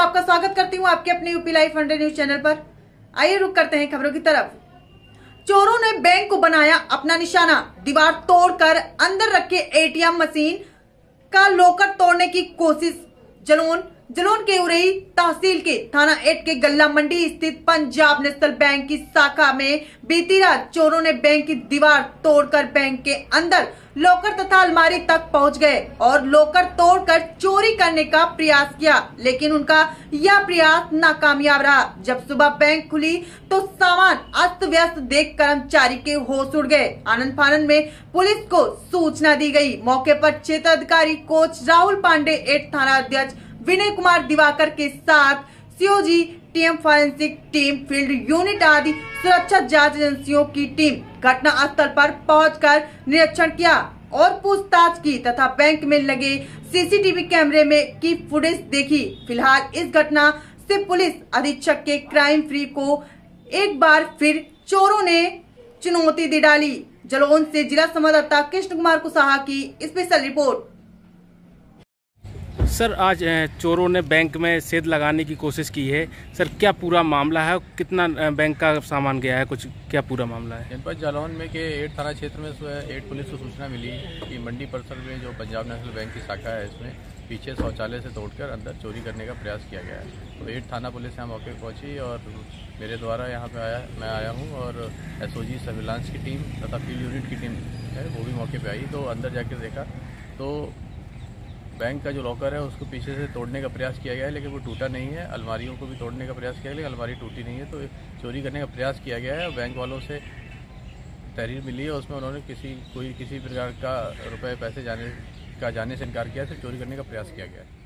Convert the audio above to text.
आपका स्वागत करती हूं आपके अपने यूपी लाइव 100 न्यूज चैनल पर। आइए रुक करते हैं खबरों की तरफ। चोरों ने बैंक को बनाया अपना निशाना, दीवार तोड़कर अंदर रखे एटीएम मशीन का लॉकर तोड़ने की कोशिश। जलौन के उरई तहसील के थाना 8 के गल्ला मंडी स्थित पंजाब नेशनल बैंक की शाखा में बीती रात चोरों ने बैंक की दीवार तोड़कर बैंक के अंदर लॉकर तथा अलमारी तक पहुंच गए और लॉकर तोड़कर चोरी करने का प्रयास किया, लेकिन उनका यह प्रयास नाकामयाब रहा। जब सुबह बैंक खुली तो सामान अस्त व्यस्त देख कर्मचारी के होश उड़ गए। आनंद फानंद में पुलिस को सूचना दी गई। मौके पर क्षेत्र अधिकारी कोच राहुल पांडे, 8 थाना अध्यक्ष विनय कुमार दिवाकर के साथ COG team, forensic team, field unit आदि सुरक्षा जांच एजेंसियों की टीम घटना स्थल पर पहुंचकर निरीक्षण किया और पूछताछ की तथा बैंक में लगे सीसीटीवी कैमरे में की फुटेज देखी। फिलहाल इस घटना से पुलिस अधीक्षक के क्राइम फ्री को एक बार फिर चोरों ने चुनौती दे डाली। जलौन से जिला संवाददाता कृष्ण कुमार कुशवाहा की स्पेशल रिपोर्ट। सर, आज चोरों ने बैंक में सेध लगाने की कोशिश की है। सर, क्या पूरा मामला है? कितना बैंक का सामान गया है? कुछ क्या पूरा मामला है? जनपद जालौन में के 8 थाना क्षेत्र में 8 पुलिस को सूचना मिली कि मंडी परिसर में जो पंजाब नेशनल बैंक की शाखा है, इसमें पीछे शौचालय से तोड़कर अंदर चोरी करने का प्रयास किया गया है। तो 8 थाना पुलिस यहाँ मौके पर पहुँची और मेरे द्वारा यहाँ पे मैं आया हूँ और एसओजी सर्विलांस की टीम तथा फील्ड यूनिट की टीम है वो भी मौके पर आई। तो अंदर जाकर देखा तो बैंक का जो लॉकर है उसको पीछे से तोड़ने का प्रयास किया गया है, लेकिन वो टूटा नहीं है। अलमारियों को भी तोड़ने का प्रयास किया गया, लेकिन अलमारी टूटी नहीं है। तो चोरी करने का प्रयास किया गया है। बैंक वालों से तहरीर मिली है, उसमें उन्होंने किसी प्रकार का रुपए पैसे जाने से इनकार किया, सिर्फ चोरी करने का प्रयास किया गया है।